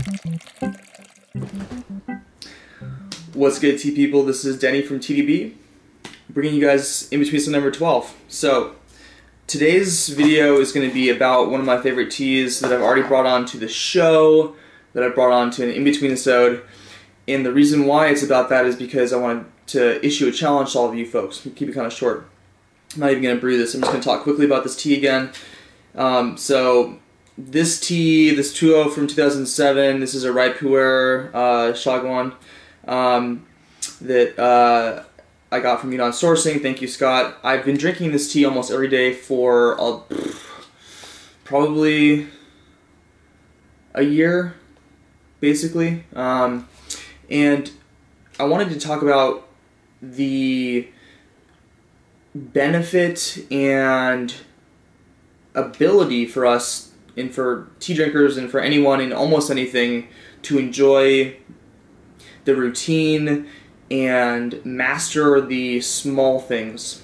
What's good, tea people? This is Denny from TDB, bringing you guys InBetweenIsode number 12. So, today's video is going to be about one of my favorite teas that I've already brought on to the show, that I brought on to an InBetweenIsode, and the reason why it's about that is because I wanted to issue a challenge to all of you folks. We'll keep it kind of short. I'm not even going to brew this. I'm just going to talk quickly about this tea again. So, this tea, this Tuo from 2007, this is a Raipuer Shagwan that I got from Yunnan Sourcing. Thank you, Scott. I've been drinking this tea almost every day for probably a year, basically. And I wanted to talk about the benefit and ability for us and for tea drinkers and for anyone in almost anything to enjoy the routine and master the small things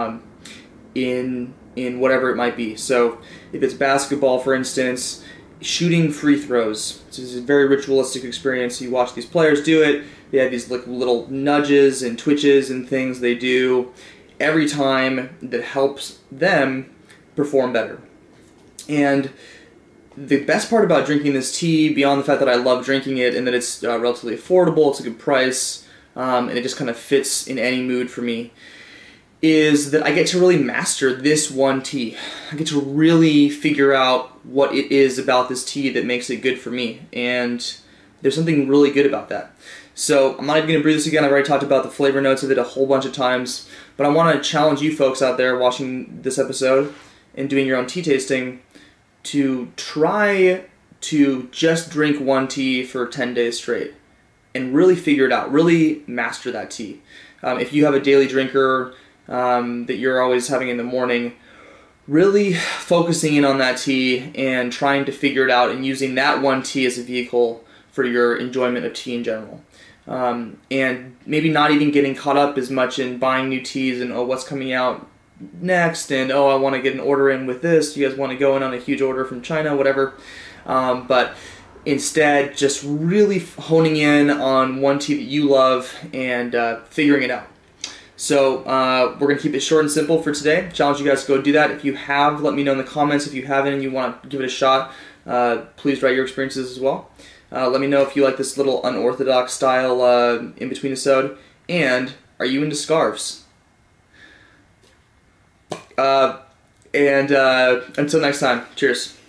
in whatever it might be. So if it's basketball, for instance, shooting free throws. This is a very ritualistic experience. You watch these players do it. They have these like little nudges and twitches and things they do every time that helps them perform better. And the best part about drinking this tea, beyond the fact that I love drinking it and that it's relatively affordable, it's a good price, and it just kind of fits in any mood for me, is that I get to really master this one tea. I get to really figure out what it is about this tea that makes it good for me, and there's something really good about that. So I'm not even going to brew this again. I've already talked about the flavor notes of it a whole bunch of times, but I want to challenge you folks out there watching this episode and doing your own tea tasting to try to just drink one tea for 10 days straight and really figure it out, really master that tea. If you have a daily drinker that you're always having in the morning, really focusing in on that tea and trying to figure it out and using that one tea as a vehicle for your enjoyment of tea in general. And maybe not even getting caught up as much in buying new teas and, oh, what's coming out next, and oh, I want to get an order in with this. You guys want to go in on a huge order from China, whatever. But instead, just really honing in on one tea that you love and figuring it out. So we're going to keep it short and simple for today. Challenge you guys to go do that. If you have, let me know in the comments. If you haven't and you want to give it a shot, please write your experiences as well. Let me know if you like this little unorthodox style InBetweenIsode, and are you into scarves? And until next time, cheers.